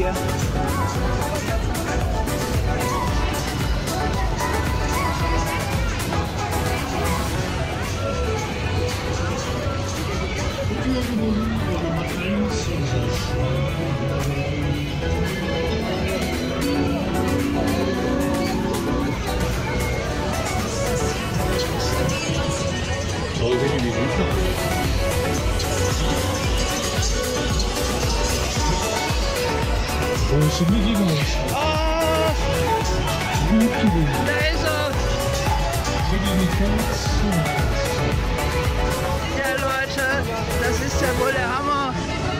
hier. Da ist er! Ja Leute, das ist ja wohl der Hammer.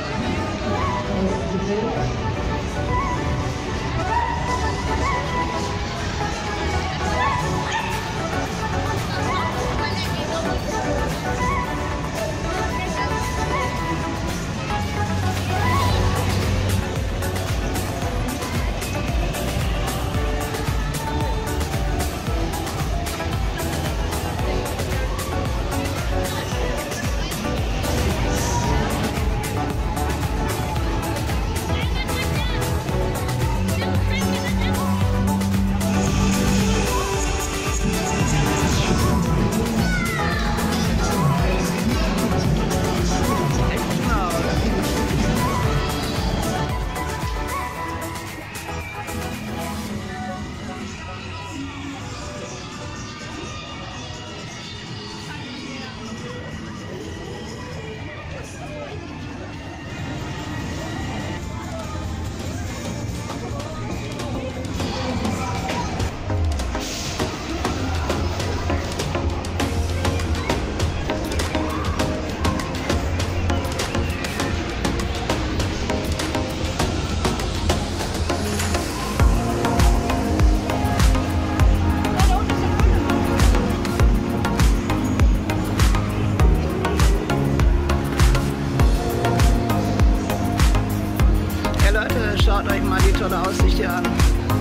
Schaut euch mal die tolle Aussicht hier an.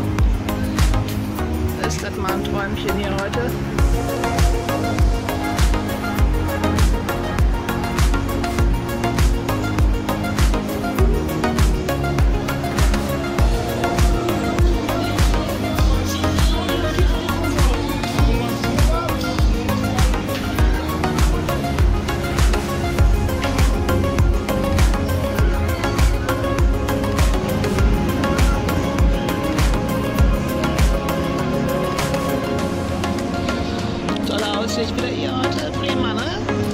Ist das mal ein Träumchen hier heute? Aussicht wieder hier heute. Prima, ne?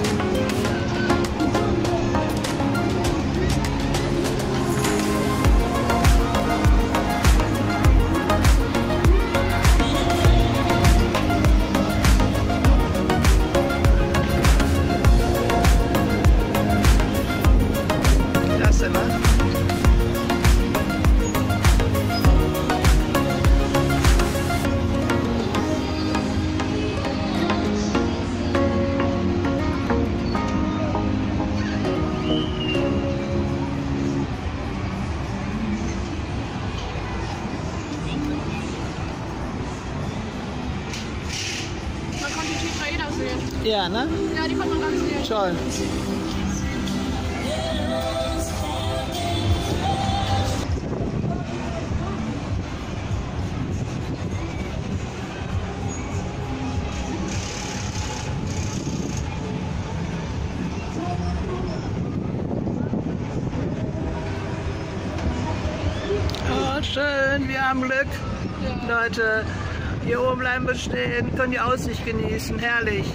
Klasse, ne? Ja, ne? Ja, die konnte man ganz sehen. Toll. Oh, schön, wir haben Glück. Ja. Leute, hier oben bleiben wir stehen, können die Aussicht genießen, herrlich.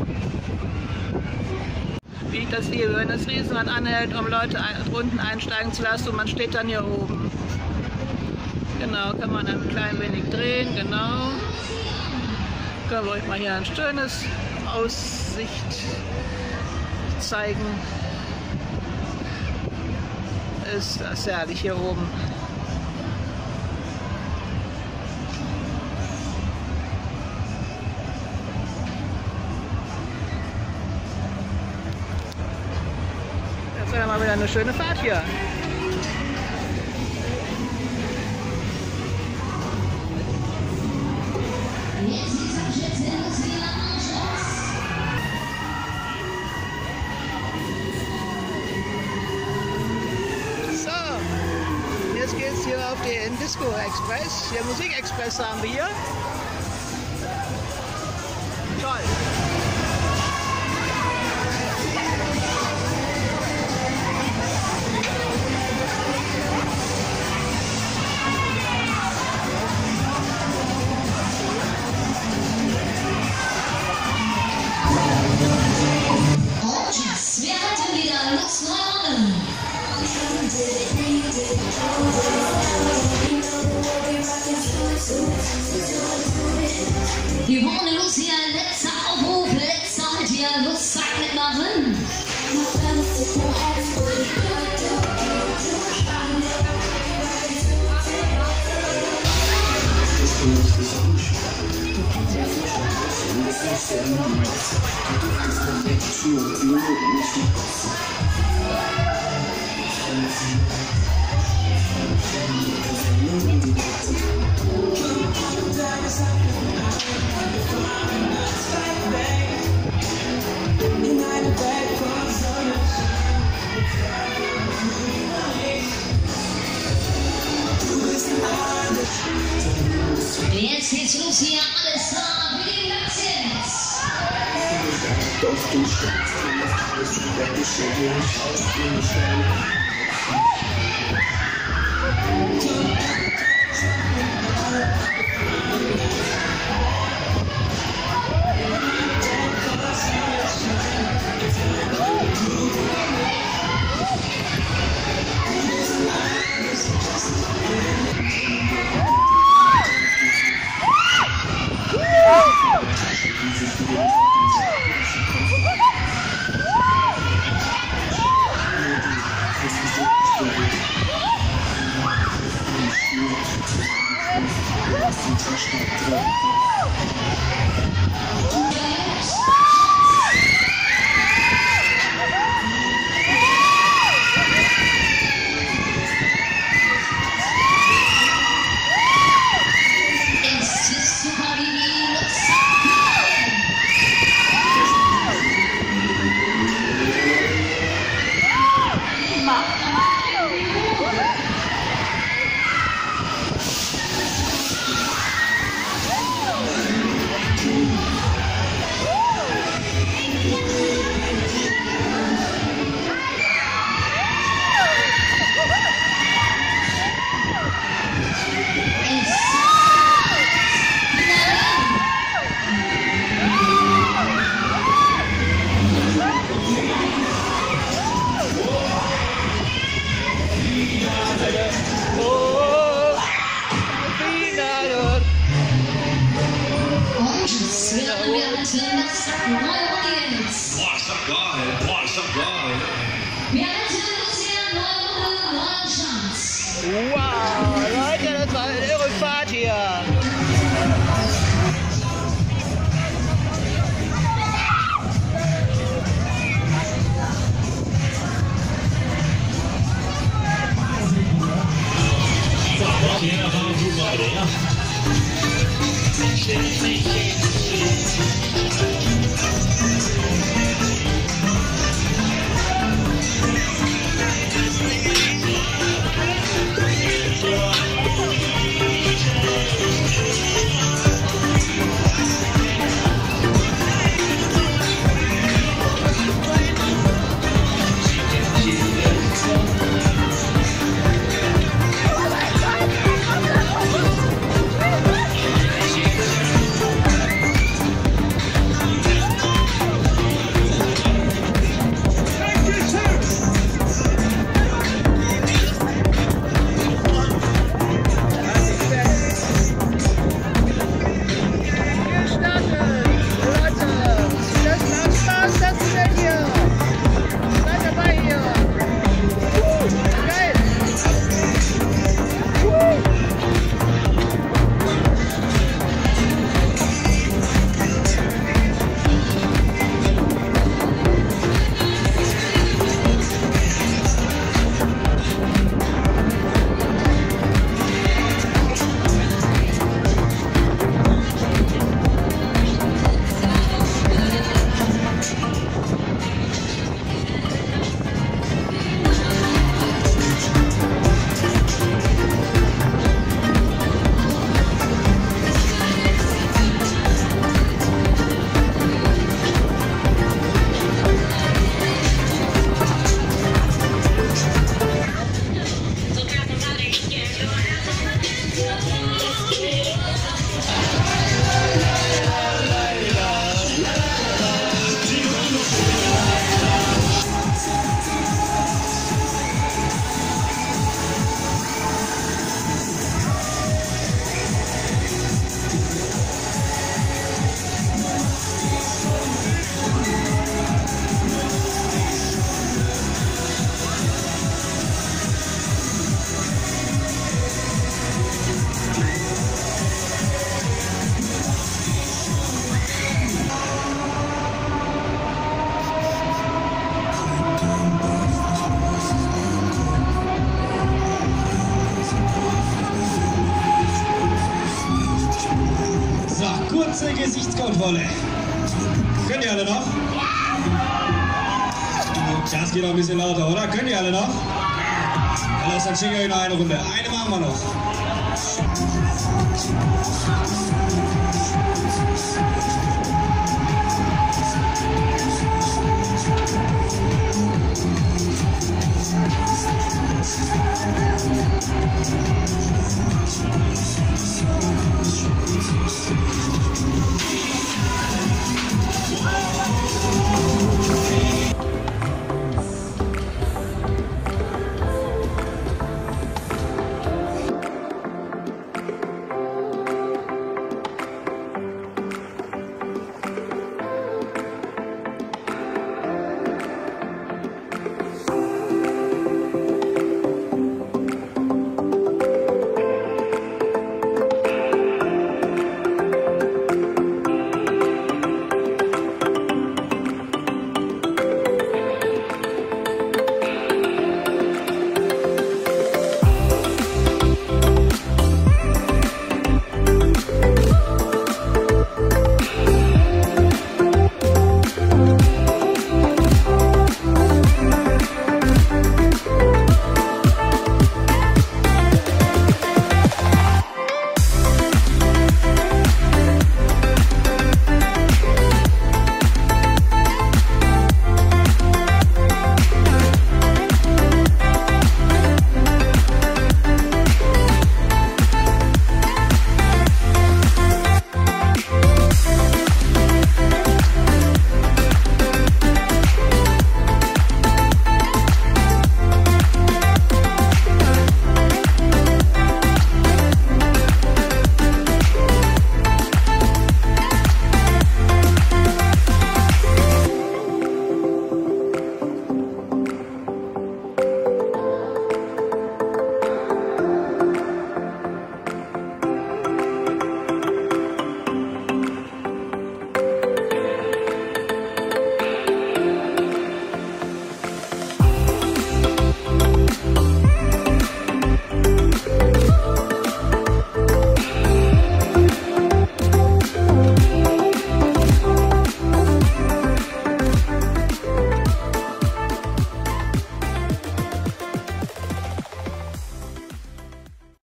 Wie ich das liebe, wenn das Riesenrad anhält, um Leute unten einsteigen zu lassen und man steht dann hier oben. Genau, kann man ein klein wenig drehen, genau. Können wir euch mal hier ein schönes Aussicht zeigen. Ist das herrlich hier oben. Jetzt haben wir mal wieder eine schöne Fahrt hier. So, jetzt geht's gehst hier auf den Disco Express. Der Musikexpress haben wir hier. Toll. Wir hatten wieder Lutz Neumann. Wir wollen Lutz hier, letzter Aufruf, letzter mit hier, Lutz sagt mitmachen. Jetzt geht's los hier, alles da, wie die Lazis. Doch du steigst in das Haus, der Geschirr schaust in die Stelle. Wow, Leute, das war eine irre Fahrt hier. kurze Gesichtskontrolle. Können die alle noch? Das geht auch ein bisschen lauter, oder? Können die alle noch? Alles, dann schicken wir noch eine Runde. Eine machen wir noch.